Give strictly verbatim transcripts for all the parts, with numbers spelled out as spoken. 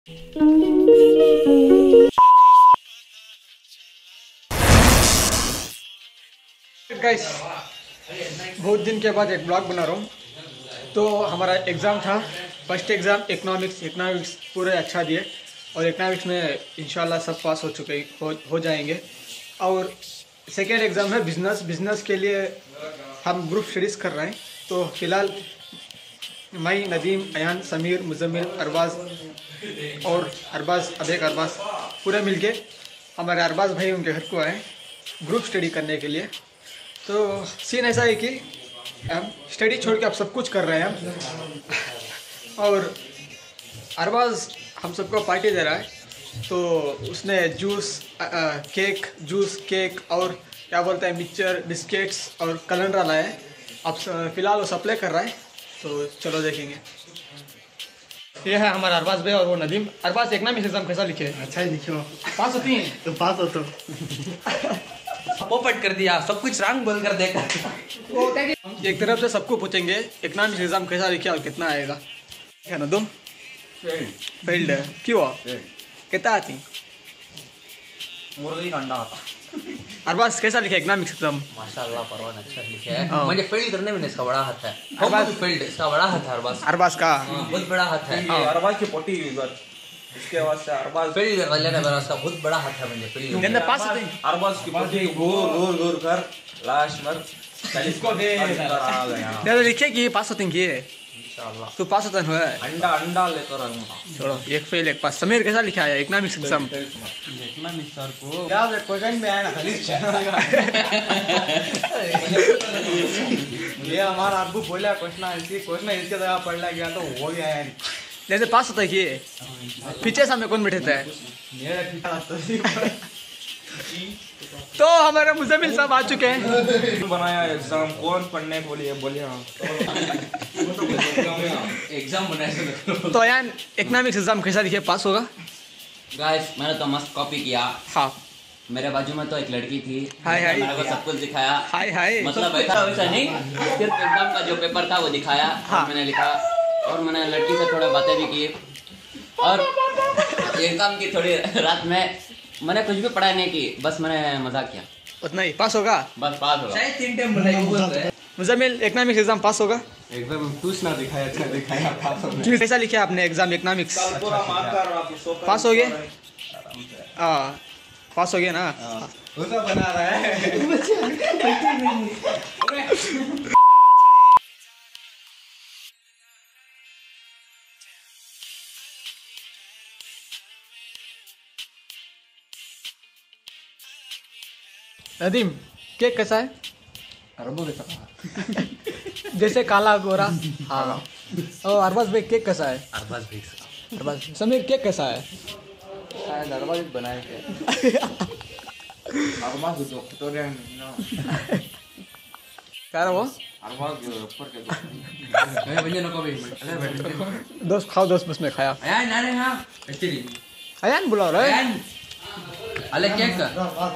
Guys, बहुत दिन के बाद एक ब्लॉग बना रहा हूँ। तो हमारा एग्ज़ाम था, फर्स्ट एग्ज़ाम इकोनॉमिक्स इकोनॉमिक्स पूरे अच्छा दिए और इकोनॉमिक्स में इंशाल्लाह सब पास हो चुके हो, हो जाएंगे। और सेकेंड एग्ज़ाम है बिज़नेस बिज़नेस के लिए हम ग्रुप स्टडीज़ कर रहे हैं। तो फ़िलहाल मैं, नदीम, अयान, समीर, मुजम्मिल, अरबाज और अरबाज अबेक अरबाज पूरे मिलके हमारे अरबाज भाई उनके घर को आए ग्रुप स्टडी करने के लिए। तो सीन ऐसा है कि हम स्टडी छोड़ के अब सब कुछ कर रहे हैं हम। और अरबाज हम सबको पार्टी दे रहा है। तो उसने जूस आ, आ, केक जूस केक और क्या बोलते हैं मिक्सचर बिस्किट्स और कैलेंडर लाया है। अब फ़िलहाल वो सप्लाई कर रहा है, तो चलो देखेंगे। ये है हमारा अरबाज भाई और वो नदीम। अरबाज इकोनॉमिक्स एग्जाम कैसा लिखे? अच्छा ही लिखे हो। पास होती हैं तो पास हो तो पोपट कर दिया, सब कुछ रंग बोल कर देखा। एक तरफ से सबको पूछेंगे इकोनॉमिक्स एग्जाम कैसा लिखा और कितना आएगा। क्या ना तुम फेल्ड है क्यों? कितना आती? मुर्गी का अंडा आता। अरबाज कैसा लिखा इकोनॉमिक्स एग्जाम? माशाल्लाह परवान अच्छा लिखा है। मुझे फेल्ड करने में इसका बड़ा हाथ है। अरबाज फेल्ड इसका बड़ा हाथ है। अरबाज अरबाज का बहुत बड़ा हाथ है। अरबाज की पोटी यूजर इसके आवाज से अरबाज फेल्ड कर लेने पर उसका बहुत बड़ा हाथ है। मुझे फेल्ड गंदे पास होते हैं। अरबाज की पोटी घूर घूर घूर कर लास्ट मर इसको दे आ गया। दादा लिखे कि पास होते हैं ये इंशाल्लाह। तो पास होता है। अंडा अंडा लेकर आऊंगा। छोड़ो, एक फेल एक पास। समीर कैसा लिखा है इकोनॉमिक्स एग्जाम? इकोनॉमिक्स सर को यार क्वेश्चन में आया ना खाली ये हमारा आपको बोला क्वेश्चन ऐसी क्वेश्चन इसके जगह पढ़ गया तो हो गया यार। जैसे पास होता है ये पीछे सामने कौन बैठे है? तो हमारे मुजम्मिल साहब आ चुके हैं। बनाया एग्जाम कौन पढ़ने बोलिए बोलिए एग्जाम बनाया तो अयान इकोनॉमिक्स एग्जाम कैसा लिखे? पास होगा? गाइस मैंने तो मस्त कॉपी किया। हाँ। मेरे बाजू में तो एक लड़की थी। हाय हाय। मेरे को सब कुछ दिखाया। हाय हाय। मतलब ऐसा वैसा नहीं, सिर्फ एग्जाम का जो पेपर था वो दिखाया। हाँ। और मैंने लिखा और मैंने लड़की से थोड़ा बातें भी की। और एग्जाम की थोड़ी रात में मैंने कुछ भी पढ़ाई नहीं की, बस मैंने मजाक किया। उतना ही पास होगा? बस पास होगा। शायद तीन टाइम बनाई। मुजम्मिल इकोनॉमिक्स एग्जाम पास होगा? एकदम कुछ ना दिखाया अच्छा दिखाया पास हो गया। कैसा लिखे आपने एग्जाम इकोनॉमिक्स? पूरा मार्कर आपको पास हो गए? हाँ पास हो गया ना? उसे बना रहा है। नदीम केक कैसा है? अरबों के साथ जैसे काला गोरा। हाँ। और अरबाज भाई केक कैसा है? अरबाज भाई अरबाज समीर केक कैसा है? शायद अरबाज बनाए थे। अरबाज जो तो रे क्या रहा वो? अरबाज ऊपर के मैं बंजे नको भी अरे बैठ दोस्त खाओ दोस्त बस में खाया। अयान ना रे हां एक्चुअली अयान बुला रहा है। अयान अले केक का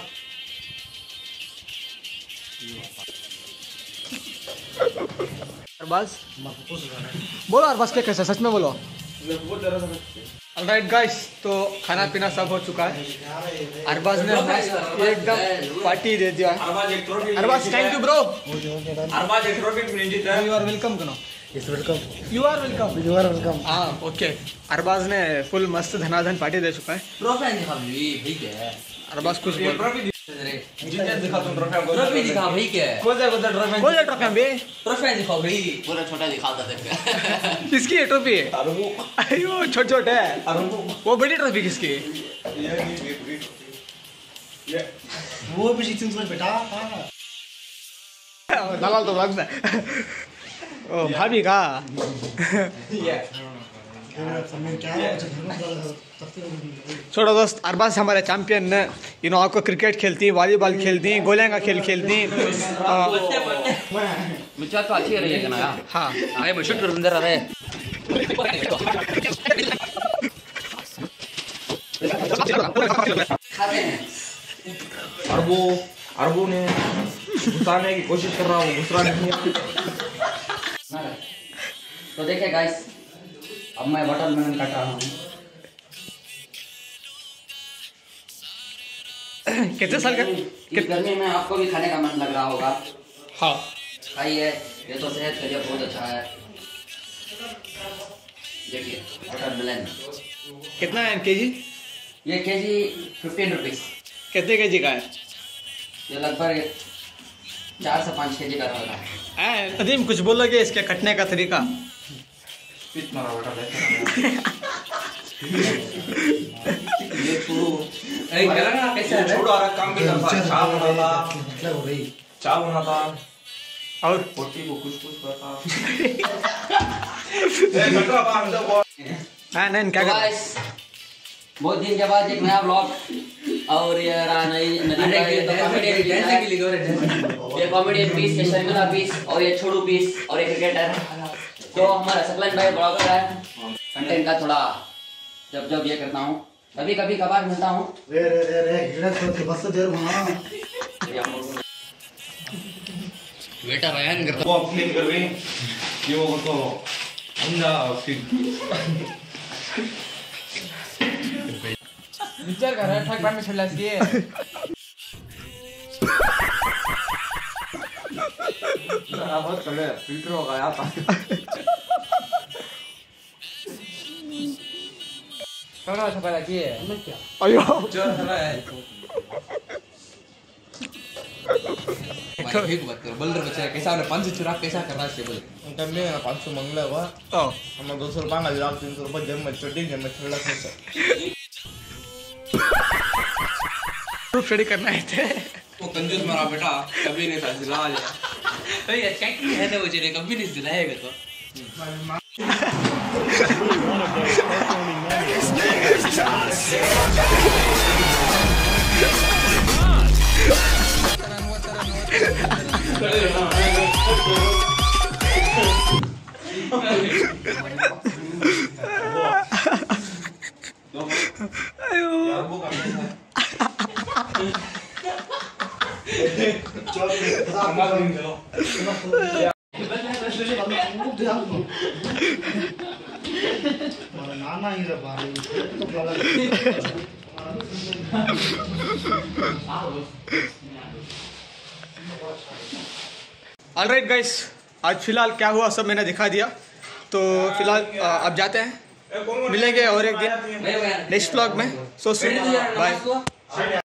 अरबाज बोलो अरबाज केक कैसा? सच में बोलो। ऑलराइट गाइस, तो खाना पीना सब हो चुका है। अरबाज ने एकदम पार्टी दे दिया। अरबाज एक trophy. Arbaaz thank you bro. Arbaaz एक ट्रॉफी मिल जीता है। यू आर वेलकम कनो। Yes welcome. You are welcome. You are welcome. हाँ ओके। अरबाज ने फुल मस्त धनाधन पार्टी दे चुका है। ट्रॉफी दिखा भाई भाई क्या अरबाज कुछ बोल। ट्रॉफी जीते दिखा तुम ट्रॉफी को। ट्रॉफी दिखा भाई क्या कौन सा कौन सा ट्रॉफी? कौन सा ट्रॉफी बे? ट्रॉफी दिखाओ भाई पूरा छोटा दिखाता देखो। किसकी है ट्रॉफी? अरबू अयो छोटे छोटे है। अरबू वो बड़ी ट्रॉफी किसकी? ये वो भी सीजन में बेटा दलाल तो लगता है। ओ भाभी का। ये छोड़ो दोस्त, अरबाज हमारे चैंपियन ने इन्हों आपको क्रिकेट खेलती, वॉलीबॉल खेलती, गोलियां का खेल खेलती। मिर्चा तो अच्छी रही है ना यार। हाँ आगे मैं शूट करूं अंदर आ रहे खाते हैं। अरबू अरबू ने घुसाने की कोशिश कर रहा हूँ, घुस रहा नहीं है। तो देखिए गाइस, अब मैं वाटरमेलन काट रहा हूँ। कितने साल का? इस गर्मी में आपको भी खाने का मन लग रहा होगा। हाँ खाइए, ये तो सेहत के लिए बहुत अच्छा है। देखिए वाटरमेलन, कितना है के जी? ये के जी फिफ्टीन रुपीज़। कितने के जी का है? ये लगभग चार से पाँच के जी का रहेगा। ऐ, नदीम कुछ बोलोगे इसके कटने का तरीका? स्पीच मारा बेटा देखो ये शुरू अरे चला ना कैसा है? छोड़ो और काम भी करता है, चाय बनाता चाय बनाता और पोटी को कुछ कुछ करता ए घटरा बाहर जब हाँ नहीं क्या तो कर? guys, बहुत दिन के बाद एक नया ब्लॉग और ये रहा नई नदी का ये तो कॉमेडियन पीस है। ये कॉमेडियन पीस, ये शर्मिला पीस और ये छोड़ू पीस और एक क्रिकेटर। तो हमारा सकलन भाई ब्लॉगर है, कंटेंट का थोड़ा जब जब ये करता हूँ, कभी कभी कभार मिलता हूँ। रे रे रे रे गिरा छोड़ बस देर वहां बेटा बयान करता वो अपने कर गई ये वो तो अंडा फिर विचार कर रहा है ठग में छल्ला सी बहुत चले फिल्टर हो गया था कौन सा पता की अयो चल रहा है भाई बात करो बल्लर बच्चा कैसा हमने पाँच सौ चुरा कैसा कर रहा है बोल तब मैं पाँच सौ मंगला हुआ ओ हम दो सौ रुपये हजार तीन सौ रुपये जब मैं छोटी जब मैं छोड़ा था प्रूफ स्टडी करना है थे। वो कंजूस मारा बेटा कभी नहीं था दिला लिया अरे यार क्या क्या है ना वो चले कभी नहीं दिलाएगा तो नाना ही रे बारे तो गलत ऑलराइट गाइस, आज फिलहाल क्या हुआ सब मैंने दिखा दिया। तो फिलहाल अब जाते हैं, मिलेंगे और एक दिन नेक्स्ट व्लॉग में। So soon, bye.